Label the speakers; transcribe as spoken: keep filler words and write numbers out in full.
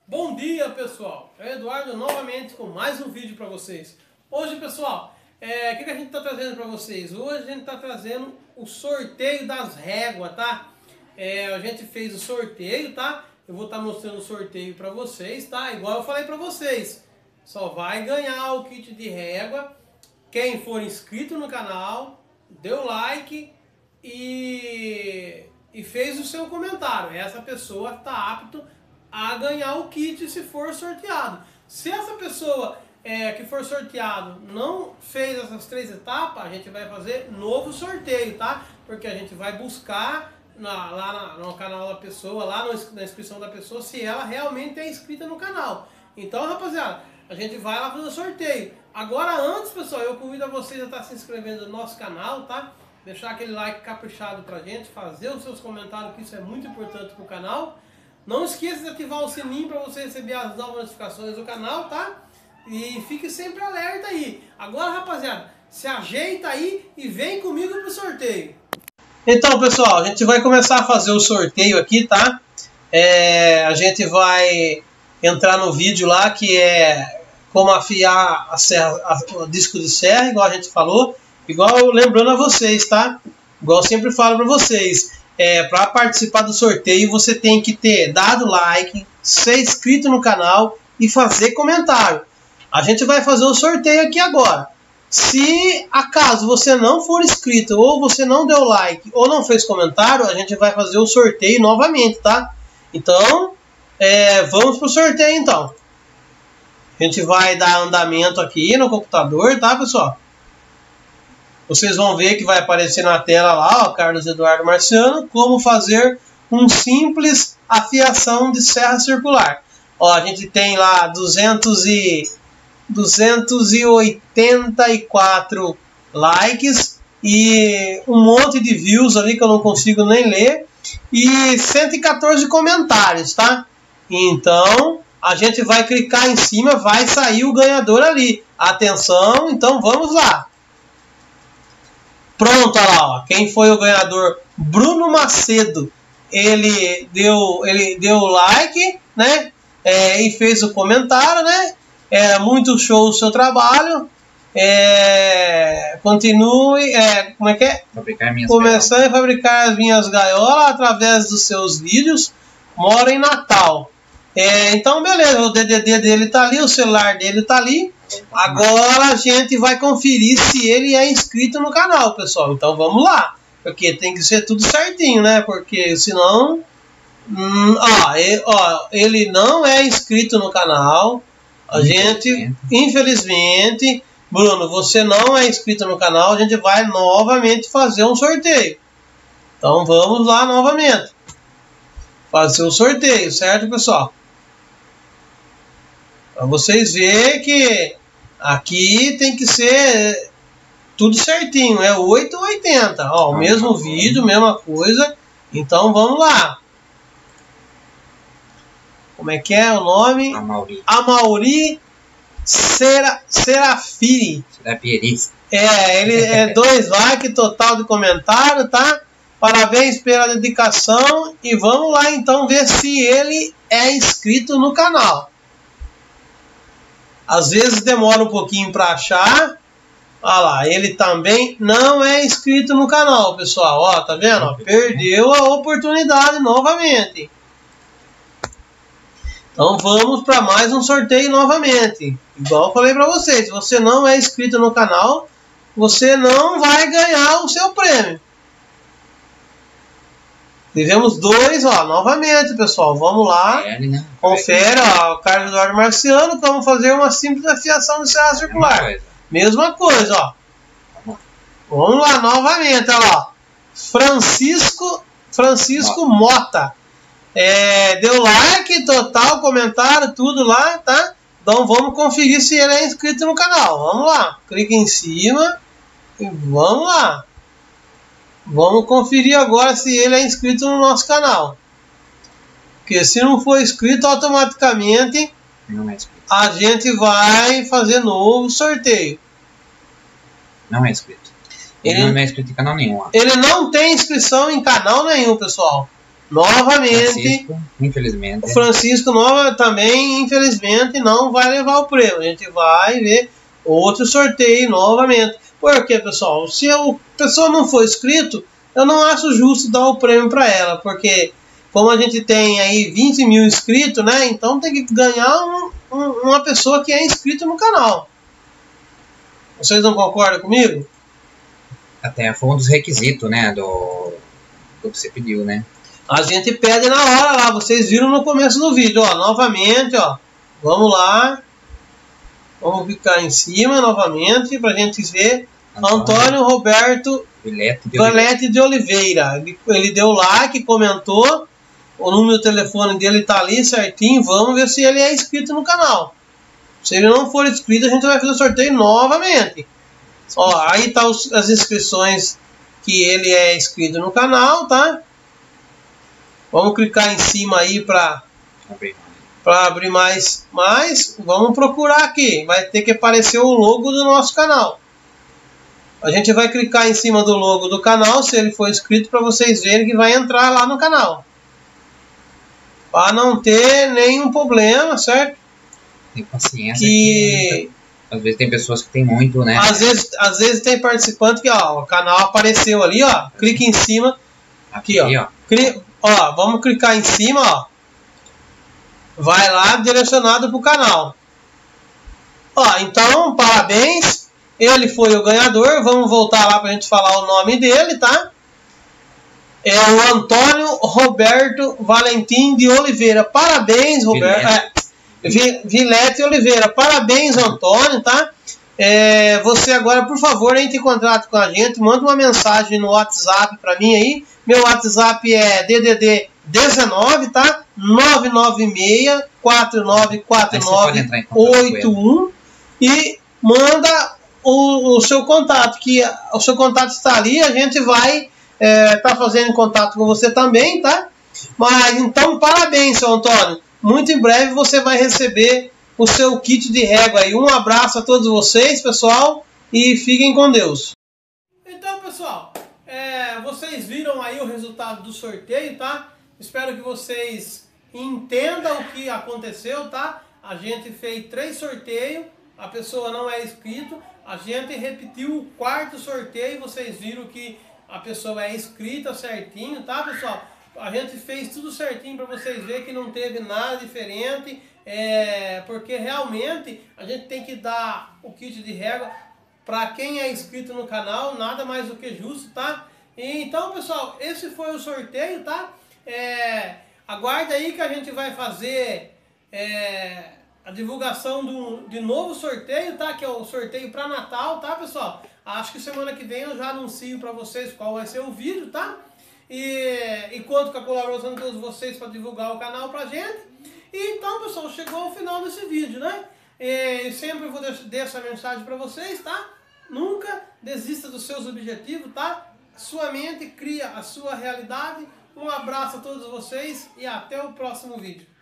Speaker 1: Bom dia, pessoal! É o Eduardo novamente com mais um vídeo para vocês. Hoje, pessoal, é, o que, que a gente está trazendo para vocês? Hoje a gente está trazendo o sorteio das réguas, tá? É, a gente fez o sorteio, tá? Eu vou estar tá mostrando o sorteio para vocês, tá? Igual eu falei para vocês, só vai ganhar o kit de régua quem for inscrito no canal, deu like e, e fez o seu comentário. Essa pessoa está apto a ganhar o kit se for sorteado. Se essa pessoa é, que for sorteado não fez essas três etapas, a gente vai fazer novo sorteio, tá? Porque a gente vai buscar na, lá na, no canal da pessoa, lá no, na inscrição da pessoa, se ela realmente é inscrita no canal. Então, rapaziada, a gente vai lá fazer o sorteio. Agora, antes, pessoal, eu convido a vocês a estar se inscrevendo no nosso canal, tá? Deixar aquele like caprichado pra gente, fazer os seus comentários, que isso é muito importante pro canal. Não esqueça de ativar o sininho para você receber as novas notificações do canal, tá? E fique sempre alerta aí. Agora, rapaziada, se ajeita aí e vem comigo pro sorteio. Então, pessoal, a gente vai começar a fazer o sorteio aqui, tá? É, a gente vai entrar no vídeo lá que é como afiar a serra, a, o disco de serra, igual a gente falou. Igual lembrando a vocês, tá? Igual eu sempre falo para vocês. É, para participar do sorteio você tem que ter dado like, ser inscrito no canal e fazer comentário. A gente vai fazer o sorteio aqui agora. Se acaso você não for inscrito, ou você não deu like, ou não fez comentário, a gente vai fazer o sorteio novamente, tá? Então, é, vamos pro sorteio então. A gente vai dar andamento aqui no computador, tá, pessoal? Vocês vão ver que vai aparecer na tela lá, ó, Carlos Eduardo Marciano, como fazer um simples afiação de serra circular. Ó, a gente tem lá duzentos e oitenta e quatro likes e um monte de views ali que eu não consigo nem ler e cento e quatorze comentários, tá? Então, a gente vai clicar em cima, vai sair o ganhador ali. Atenção, então vamos lá. Pronto, olha lá, ó. Quem foi o ganhador? Bruno Macedo. Ele deu, ele deu like, né? É, e fez o comentário, né? É muito show o seu trabalho. É, continue, é, como é que é?
Speaker 2: Fabricar minhas
Speaker 1: Começando gaiolas. a fabricar as minhas gaiolas através dos seus vídeos. Mora em Natal. É, então, beleza, o D D D dele tá ali, o celular dele tá ali. Agora a gente vai conferir se ele é inscrito no canal, pessoal. Então vamos lá, porque tem que ser tudo certinho, né? Porque senão, hum, ó, ele, ó, ele não é inscrito no canal. A gente, infelizmente, Bruno, você não é inscrito no canal. A gente vai novamente fazer um sorteio. Então vamos lá novamente fazer o sorteio, certo, pessoal? Para vocês verem que aqui tem que ser tudo certinho, é oito ou oitenta, ó, o mesmo vídeo, mesma coisa. Então vamos lá. Como é que é o nome?
Speaker 2: Amauri.
Speaker 1: Amauri Sera, Serafiri.
Speaker 2: Serafiri.
Speaker 1: É, ele é dois likes total de comentário, tá? Parabéns pela dedicação e vamos lá então ver se ele é inscrito no canal. Às vezes demora um pouquinho para achar. Olha lá, ele também não é inscrito no canal, pessoal. Ó, tá vendo? Ó, perdeu a oportunidade novamente. Então vamos para mais um sorteio novamente. Igual eu falei para vocês, se você não é inscrito no canal, você não vai ganhar o seu prêmio. Tivemos dois, ó, novamente, pessoal. Vamos lá.
Speaker 2: Confere, né?
Speaker 1: Confere, ó, o Carlos Eduardo Marciano, como fazer uma simples afiação de serra circular. Mesma coisa, ó. Vamos lá, novamente, ó lá. Francisco, Francisco Mota. É, deu like, total, comentário, tudo lá, tá? Então vamos conferir se ele é inscrito no canal. Vamos lá. Clique em cima e vamos lá. Vamos conferir agora se ele é inscrito no nosso canal. Porque se não for inscrito, automaticamente
Speaker 2: Não é inscrito.
Speaker 1: a gente vai fazer novo sorteio.
Speaker 2: Não é inscrito. Ele, ele não é inscrito em canal nenhum. Ó.
Speaker 1: Ele não tem inscrição em canal nenhum, pessoal. novamente,
Speaker 2: Francisco, infelizmente.
Speaker 1: o Francisco Nova também, infelizmente, não vai levar o prêmio. A gente vai ver outro sorteio novamente. Por quê, pessoal? Se a pessoa não for inscrito, eu não acho justo dar o prêmio para ela, porque como a gente tem aí vinte mil inscritos, né? Então tem que ganhar um, um, uma pessoa que é inscrita no canal. Vocês não concordam comigo?
Speaker 2: Até foi um dos requisitos, né? Do, do que você pediu, né?
Speaker 1: A gente pede na hora lá. Vocês viram no começo do vídeo, ó. Novamente, ó. Vamos lá. Vamos clicar em cima novamente pra gente ver. Antônio, Antônio Roberto
Speaker 2: Vilete de,
Speaker 1: Vilete de Oliveira. Ele, ele deu like, comentou. O número do telefone dele tá ali certinho. Vamos ver se ele é inscrito no canal. Se ele não for inscrito, a gente vai fazer o sorteio novamente. Ó, aí tá os, as inscrições que ele é inscrito no canal, tá? Vamos clicar em cima aí para para abrir mais, mais. Vamos procurar aqui. Vai ter que aparecer o logo do nosso canal. A gente vai clicar em cima do logo do canal, se ele for inscrito, para vocês verem que vai entrar lá no canal. Para não ter nenhum problema, certo?
Speaker 2: Tem paciência.
Speaker 1: Que...
Speaker 2: Às vezes tem pessoas que tem muito, né?
Speaker 1: Às vezes, às vezes tem participante que, ó, o canal apareceu ali, ó. Clique em cima. Aqui, ó. Aqui, ó. Cli... ó, vamos clicar em cima, ó. Vai lá direcionado para o canal. Ó, então, parabéns. Ele foi o ganhador. Vamos voltar lá para a gente falar o nome dele, tá? É o Antônio Roberto Valentim de Oliveira. Parabéns, Roberto. É, Vilete Oliveira. Parabéns, Antônio, tá? É, você agora, por favor, entre em contato com a gente. Manda uma mensagem no WhatsApp para mim aí. Meu WhatsApp é D D D dezenove, tá? nove nove seis, quatro nove quatro nove, oito um e manda o, o seu contato, que o seu contato está ali, a gente vai é, tá fazendo contato com você também, tá? Mas então, parabéns, seu Antônio. Muito em breve você vai receber o seu kit de régua aí. Um abraço a todos vocês, pessoal, e fiquem com Deus. Então, pessoal, é, vocês viram aí o resultado do sorteio, tá? Espero que vocês entendam o que aconteceu, tá? A gente fez três sorteios, a pessoa não é inscrito, a gente repetiu o quarto sorteio, vocês viram que a pessoa é inscrita certinho, tá, pessoal? A gente fez tudo certinho para vocês verem que não teve nada diferente, é, porque realmente a gente tem que dar o kit de régua para quem é inscrito no canal, nada mais do que justo, tá? E, então, pessoal, esse foi o sorteio, tá? É, aguarde aí que a gente vai fazer é, a divulgação do, de novo sorteio, tá? Que é o sorteio para Natal, tá, pessoal? Acho que semana que vem eu já anuncio para vocês qual vai ser o vídeo, tá? E, e conto com a colaboração de todos vocês para divulgar o canal pra gente. E então, pessoal, chegou ao final desse vídeo, né? E sempre eu vou deixar essa mensagem para vocês, tá? Nunca desista dos seus objetivos, tá? Sua mente cria a sua realidade. Um abraço a todos vocês e até o próximo vídeo.